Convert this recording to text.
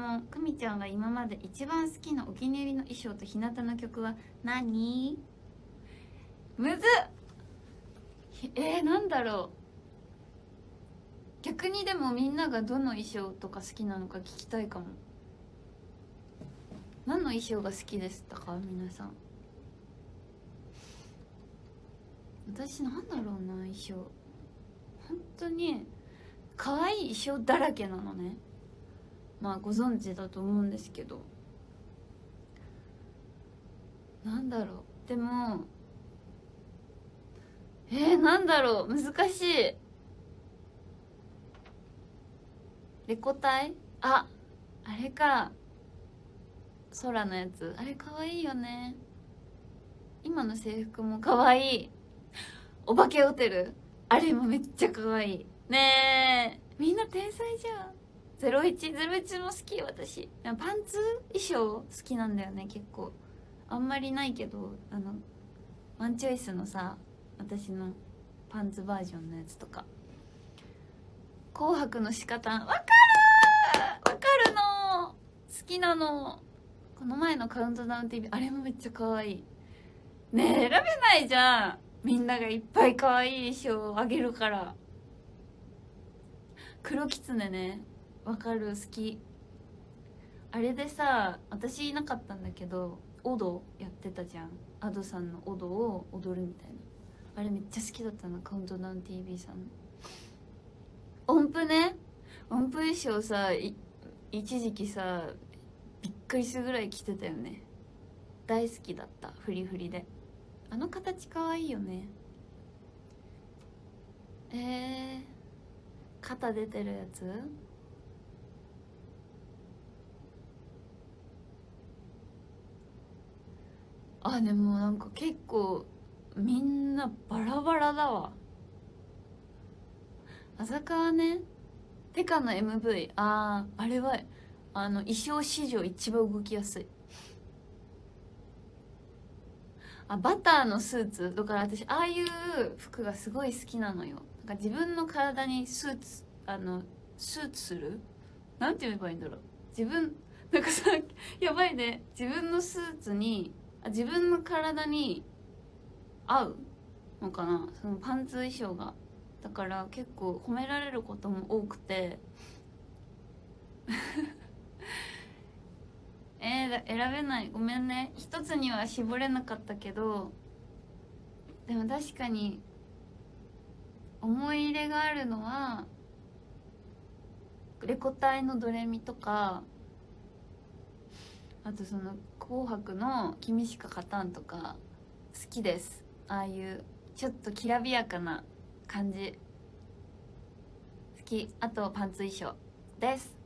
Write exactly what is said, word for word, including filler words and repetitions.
問。くみちゃんが今まで一番好きなお気に入りの衣装と日向の曲は何？むずっ。えー、なんだろう。逆にでもみんながどの衣装とか好きなのか聞きたいかも。何の衣装が好きでしたか皆さん。私なんだろうな、衣装本当に可愛い衣装だらけなのね。まあご存知だと思うんですけど、なんだろう。でもえー、なんだろう、難しい。レコ大、あ、あれか、空のやつ、あれ可愛いよね。今の制服も可愛い。お化けホテル、あれもめっちゃ可愛いね。えみんな天才じゃん。ゼロイチゼロイチも好き。私パンツ衣装好きなんだよね。結構あんまりないけど、あのワンチョイスのさ、私のパンツバージョンのやつとか。紅白の仕方わかるわかるの、好きなの。この前のカウントダウン ティーブイ あれもめっちゃ可愛いね。え選べないじゃん、みんながいっぱい可愛い衣装あげるから。黒きつねね、わかる、好き。あれでさ、私いなかったんだけどオドやってたじゃん。アドさんのオドを踊るみたいな。あれめっちゃ好きだったな、カウントダウン ティーブイ さんの音符ね。音符衣装さ、一時期さびっくりするぐらい着てたよね。大好きだった。フリフリであの形かわいいよね。えー、肩出てるやつ、あ、でもなんか結構みんなバラバラだわ。浅川ね、テカの エムブイ、ああ、あれはあの衣装史上一番動きやすい。あ、バターのスーツだから私ああいう服がすごい好きなのよ。なんか自分の体にスーツ、あのスーツする、なんて言えばいいんだろう。自分なんかさ、やばいね、自分のスーツに、あ、自分の体に合うのかな、そのパンツ衣装が。だから結構褒められることも多くてえー、選べない、ごめんね。一つには絞れなかったけど、でも確かに思い入れがあるのはレコ大のドレミとか、あとその紅白の君しか勝たんとか好きです。ああいうちょっときらびやかな感じ好き。あとパンツ衣装です。